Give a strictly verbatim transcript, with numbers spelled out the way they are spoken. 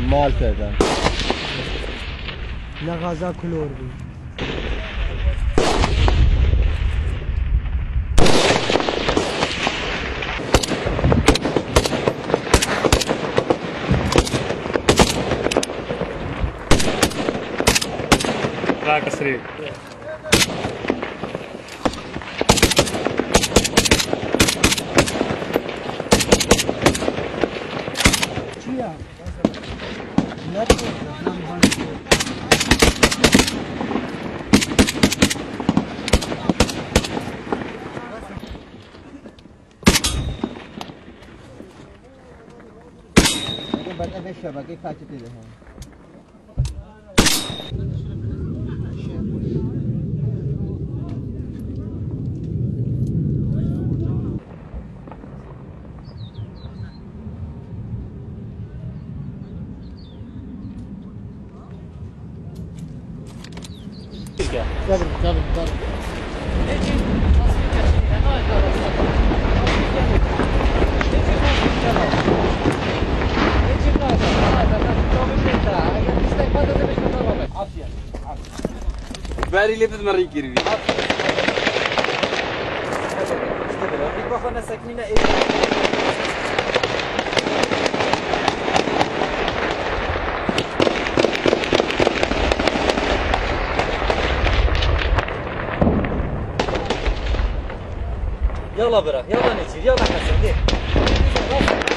مال فعلا لا غازا كلور بي راك سريع چیا نتو بعد از شبکه فاتی دیده هم جابر جابر جابر باري اللي بتمري كيربي يلا برا يلا نجي يلا حسن